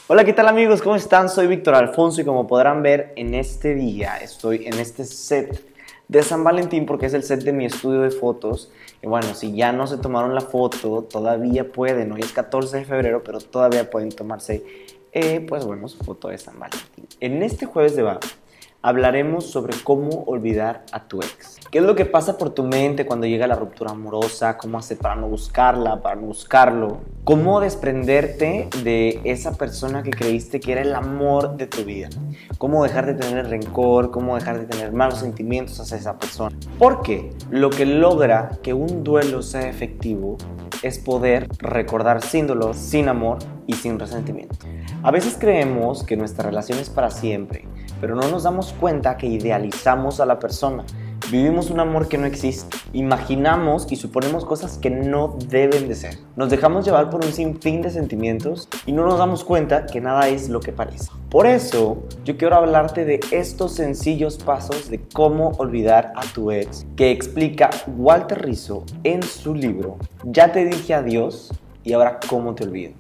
Hola, ¿qué tal amigos? ¿Cómo están? Soy Víctor Alfonso y como podrán ver en este día estoy en este set de San Valentín porque es el set de mi estudio de fotos. Y bueno, si ya no se tomaron la foto, todavía pueden. Hoy es 14 de febrero, pero todavía pueden tomarse, su foto de San Valentín. En este jueves de Bar hablaremos sobre cómo olvidar a tu ex. ¿Qué es lo que pasa por tu mente cuando llega la ruptura amorosa? ¿Cómo hacer para no buscarla, para no buscarlo? ¿Cómo desprenderte de esa persona que creíste que era el amor de tu vida? ¿Cómo dejar de tener rencor? ¿Cómo dejar de tener malos sentimientos hacia esa persona? Porque lo que logra que un duelo sea efectivo es poder recordar sin dolor, sin amor y sin resentimiento. A veces creemos que nuestra relación es para siempre, pero no nos damos cuenta que idealizamos a la persona. Vivimos un amor que no existe. Imaginamos y suponemos cosas que no deben de ser. Nos dejamos llevar por un sinfín de sentimientos y no nos damos cuenta que nada es lo que parece. Por eso, yo quiero hablarte de estos sencillos pasos de cómo olvidar a tu ex que explica Walter Rizzo en su libro Ya te dije adiós y ahora cómo te olvido.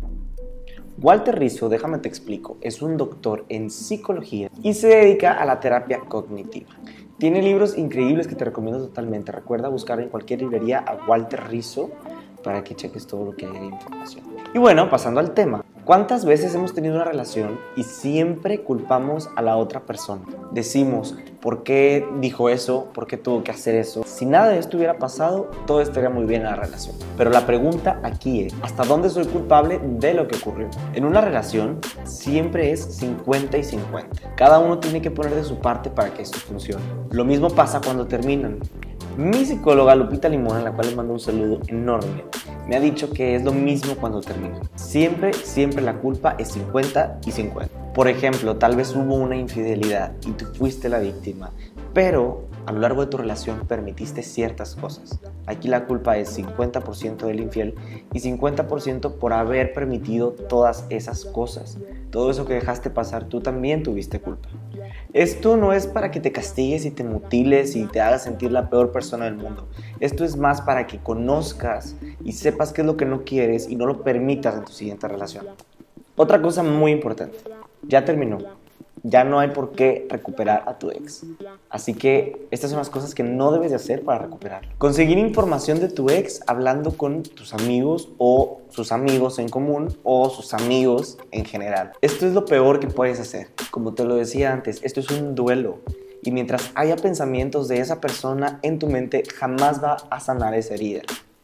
Walter Rizzo, déjame te explico, es un doctor en psicología y se dedica a la terapia cognitiva. Tiene libros increíbles que te recomiendo totalmente. Recuerda buscar en cualquier librería a Walter Rizzo para que cheques todo lo que hay de información. Y bueno, pasando al tema. ¿Cuántas veces hemos tenido una relación y siempre culpamos a la otra persona? Decimos, ¿por qué dijo eso? ¿Por qué tuvo que hacer eso? Si nada de esto hubiera pasado, todo estaría muy bien en la relación. Pero la pregunta aquí es, ¿hasta dónde soy culpable de lo que ocurrió? En una relación siempre es 50 y 50. Cada uno tiene que poner de su parte para que esto funcione. Lo mismo pasa cuando terminan. Mi psicóloga Lupita Limón, a la cual le mando un saludo enorme, me ha dicho que es lo mismo cuando termina. Siempre la culpa es 50 y 50. Por ejemplo, tal vez hubo una infidelidad y tú fuiste la víctima, pero a lo largo de tu relación permitiste ciertas cosas. Aquí la culpa es 50% del infiel y 50% por haber permitido todas esas cosas. Todo eso que dejaste pasar, tú también tuviste culpa. Esto no es para que te castigues y te mutiles y te hagas sentir la peor persona del mundo. Esto es más para que conozcas y sepas qué es lo que no quieres y no lo permitas en tu siguiente relación. Otra cosa muy importante, ya terminó. Ya no hay por qué recuperar a tu ex. Así que estas son las cosas que no debes de hacer para recuperarlo. Conseguir información de tu ex hablando con tus amigos o sus amigos en común o sus amigos en general. Esto es lo peor que puedes hacer. Como te lo decía antes, esto es un duelo. Y mientras haya pensamientos de esa persona en tu mente, jamás va a sanar esa herida.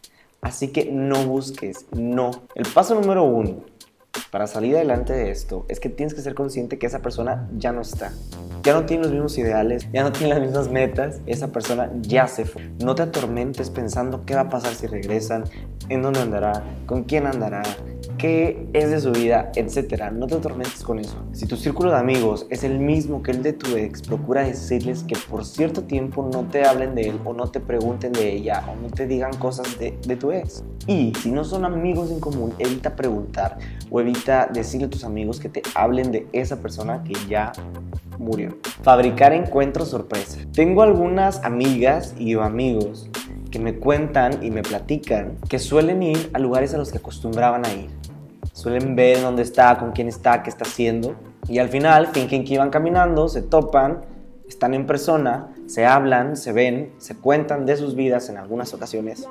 Así que no busques, no. El paso número 1 para salir adelante de esto es que tienes que ser consciente que esa persona ya no está. Ya no tiene los mismos ideales, ya no tiene las mismas metas, esa persona ya se fue. No te atormentes pensando qué va a pasar si regresan, en dónde andará, con quién andará, qué es de su vida, etc. No te atormentes con eso. Si tu círculo de amigos es el mismo que el de tu ex, procura decirles que por cierto tiempo no te hablen de él o no te pregunten de ella o no te digan cosas de tu ex. Y si no son amigos en común, evita preguntar o evita decirle a tus amigos que te hablen de esa persona que ya murió. Fabricar encuentros sorpresa. Tengo algunas amigas y amigos que me cuentan y me platican que suelen ir a lugares a los que acostumbraban a ir. Suelen ver dónde está, con quién está, qué está haciendo. Y al final fingen que iban caminando, se topan, están en persona, se hablan, se ven, se cuentan de sus vidas en algunas ocasiones.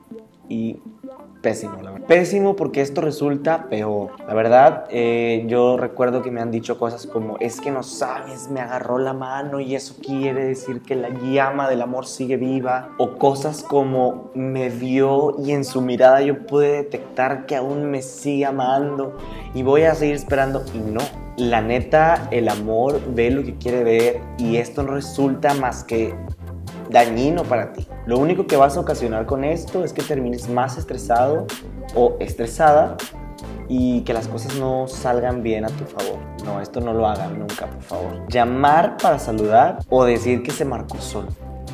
Y pésimo, la verdad. Pésimo porque esto resulta peor. La verdad, yo recuerdo que me han dicho cosas como es que no sabes, me agarró la mano y eso quiere decir que la llama del amor sigue viva. O cosas como me vio y en su mirada yo pude detectar que aún me sigue amando y voy a seguir esperando. Y no, la neta, el amor ve lo que quiere ver y esto no resulta más que dañino para ti. Lo único que vas a ocasionar con esto es que termines más estresado o estresada y que las cosas no salgan bien a tu favor. No, esto no lo hagan nunca, por favor. Llamar para saludar o decir que se marcó solo.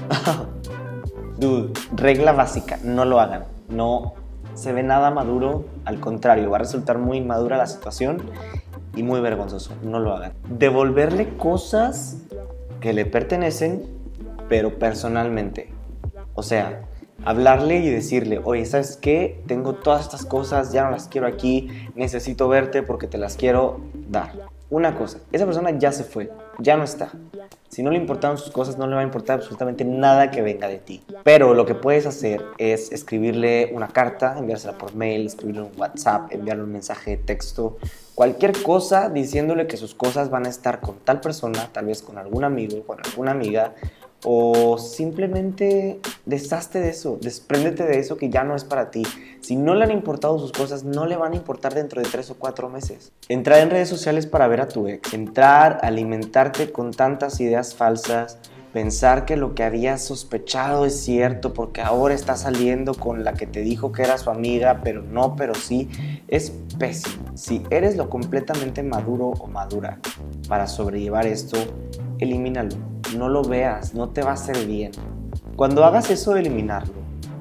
Dude, regla básica, no lo hagan. No se ve nada maduro, al contrario, va a resultar muy inmadura la situación y muy vergonzoso. No lo hagan. Devolverle cosas que le pertenecen pero personalmente. O sea, Hablarle y decirle, oye, ¿sabes qué? Tengo todas estas cosas, ya no las quiero aquí, necesito verte porque te las quiero dar. Una cosa, esa persona ya se fue, ya no está. Si no le importaron sus cosas, no le va a importar absolutamente nada que venga de ti. Pero lo que puedes hacer es escribirle una carta, enviársela por mail, escribirle un WhatsApp, enviarle un mensaje de texto, cualquier cosa diciéndole que sus cosas van a estar con tal persona, tal vez con algún amigo, con alguna amiga, o simplemente deshazte de eso, despréndete de eso que ya no es para ti. Si no le han importado sus cosas, no le van a importar dentro de 3 o 4 meses. Entrar en redes sociales para ver a tu ex, entrar, alimentarte con tantas ideas falsas, pensar que lo que habías sospechado es cierto porque ahora está saliendo con la que te dijo que era su amiga, pero no, pero sí, es pésimo. Si eres lo completamente maduro o madura para sobrellevar esto, elimínalo. No lo veas, no te va a hacer bien. Cuando hagas eso de eliminarlo,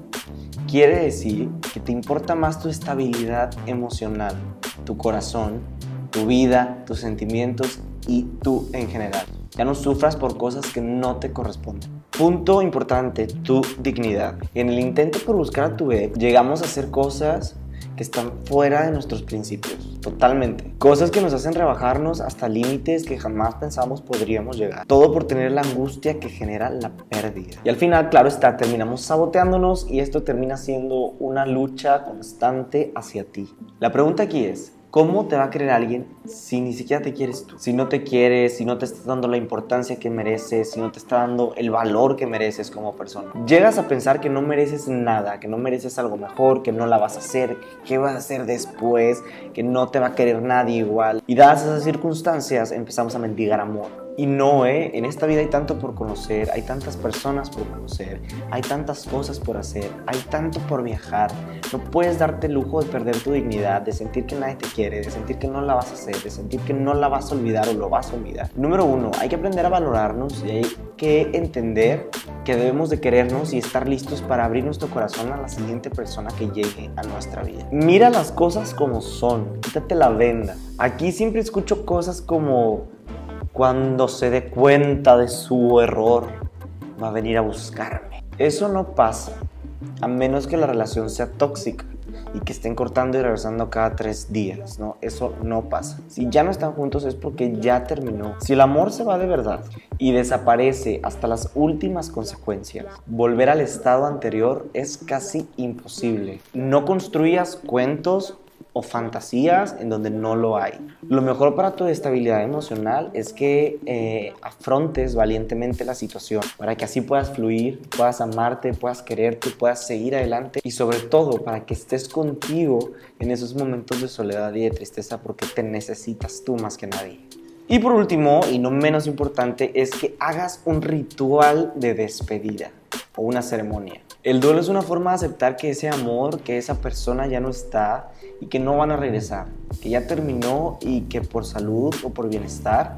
quiere decir que te importa más tu estabilidad emocional, tu corazón, tu vida, tus sentimientos y tú en general. Ya no sufras por cosas que no te corresponden. Punto importante, tu dignidad. En el intento por buscar a tu ex, llegamos a hacer cosas que están fuera de nuestros principios, totalmente. Cosas que nos hacen rebajarnos hasta límites que jamás pensamos podríamos llegar. Todo por tener la angustia que genera la pérdida. Y al final, claro está, terminamos saboteándonos y esto termina siendo una lucha constante hacia ti. La pregunta aquí es, ¿cómo te va a querer alguien si ni siquiera te quieres tú? Si no te quieres, si no te estás dando la importancia que mereces, si no te está dando el valor que mereces como persona. Llegas a pensar que no mereces nada, que no mereces algo mejor, que no la vas a hacer, que vas a hacer después, que no te va a querer nadie igual. Y dadas esas circunstancias empezamos a mendigar amor. Y no, en esta vida hay tanto por conocer, hay tantas personas por conocer, hay tantas cosas por hacer, hay tanto por viajar. No puedes darte el lujo de perder tu dignidad, de sentir que nadie te quiere, de sentir que no la vas a hacer, de sentir que no la vas a olvidar o lo vas a olvidar. Número 1, hay que aprender a valorarnos y hay que entender que debemos de querernos y estar listos para abrir nuestro corazón a la siguiente persona que llegue a nuestra vida. Mira las cosas como son, quítate la venda. Aquí siempre escucho cosas como: cuando se dé cuenta de su error, va a venir a buscarme. Eso no pasa, a menos que la relación sea tóxica y que estén cortando y regresando cada 3 días, ¿no? Eso no pasa. Si ya no están juntos es porque ya terminó. Si el amor se va de verdad y desaparece hasta las últimas consecuencias, volver al estado anterior es casi imposible. No construyas cuentos o fantasías en donde no lo hay. Lo mejor para tu estabilidad emocional es que afrontes valientemente la situación para que así puedas fluir, puedas amarte, puedas quererte, puedas seguir adelante y sobre todo para que estés contigo en esos momentos de soledad y de tristeza porque te necesitas tú más que nadie. Y por último, y no menos importante, es que hagas un ritual de despedida o una ceremonia. El duelo es una forma de aceptar que ese amor, que esa persona ya no está y que no van a regresar, que ya terminó y que por salud o por bienestar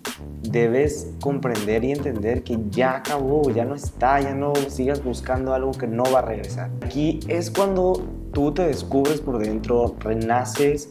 debes comprender y entender que ya acabó, ya no está, ya no sigas buscando algo que no va a regresar. Aquí es cuando tú te descubres por dentro, renaces,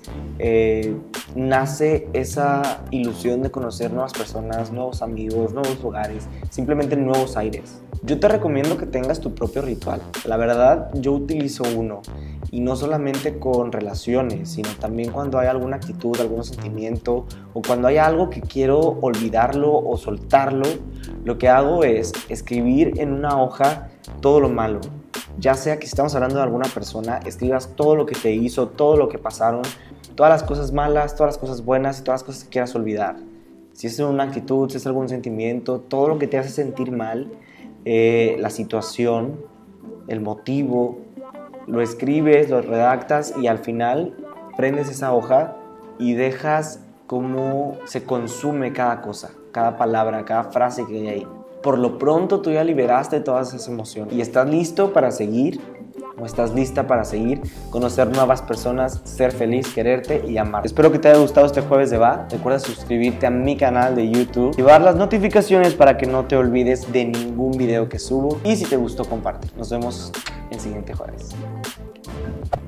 nace esa ilusión de conocer nuevas personas, nuevos amigos, nuevos lugares, simplemente nuevos aires. Yo te recomiendo que tengas tu propio ritual. La verdad, yo utilizo uno. Y no solamente con relaciones, sino también cuando hay alguna actitud, algún sentimiento, o cuando hay algo que quiero olvidarlo o soltarlo, lo que hago es escribir en una hoja todo lo malo. Ya sea que si estamos hablando de alguna persona, escribas todo lo que te hizo, todo lo que pasaron, todas las cosas malas, todas las cosas buenas y todas las cosas que quieras olvidar. Si es una actitud, si es algún sentimiento, todo lo que te hace sentir mal, la situación, el motivo, lo escribes, lo redactas y al final prendes esa hoja y dejas cómo se consume cada cosa, cada palabra, cada frase que hay ahí. Por lo pronto tú ya liberaste todas esas emociones y estás listo para seguir o estás lista para seguir, conocer nuevas personas, ser feliz, quererte y amar. Espero que te haya gustado este jueves de Va. Recuerda suscribirte a mi canal de YouTube, activar las notificaciones para que no te olvides de ningún video que subo y si te gustó comparte. Nos vemos el siguiente jueves.